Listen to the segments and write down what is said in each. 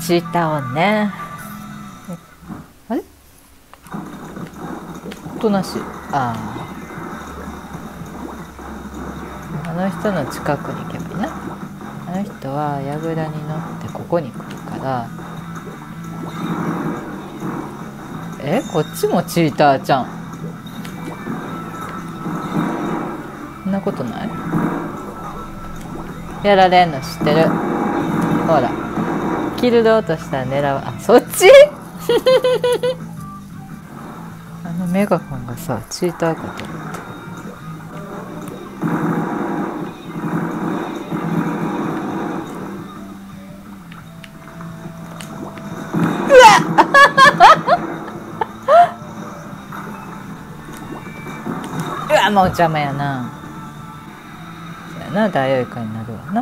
チーターをね。あれおとなしい。あの人の近くに行けばいいな。あの人は櫓に乗ってここに来るから。こっちもチーターちゃん。そんなことない？やられんの知ってる。ほらキルド落としたら狙う。あ、そっちあのメガホンがさ、チーターかと思った。うわもう邪魔やな。そうやな、ダイオウイカになるわな。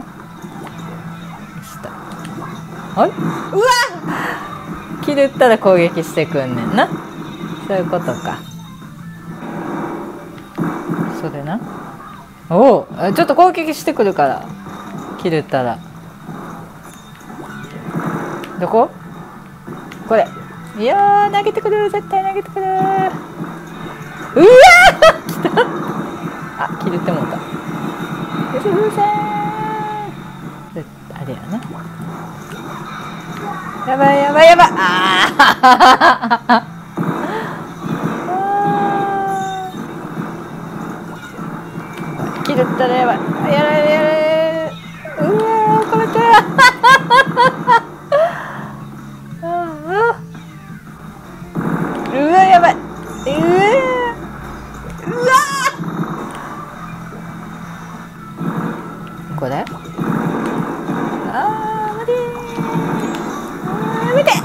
あれ、うわキルったら攻撃してくんねんな。そういうことか。それな。おお、ちょっと攻撃してくるからキルったら。どこ？これ。いやー、投げてくる、絶対投げてくる。うわー来た。あ、キルってもうた。風船あれやな。やばいやばいやばい。ああキルったらやばい。やられやられ。うわー、これか。うわやばい。うわこれ。見て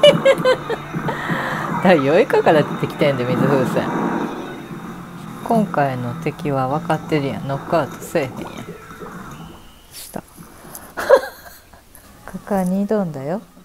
ダイオウイカから出てきてんで、水風船。今回の敵は分かってるやん。ノックアウトせえへんやん。した果敢に挑んだよ。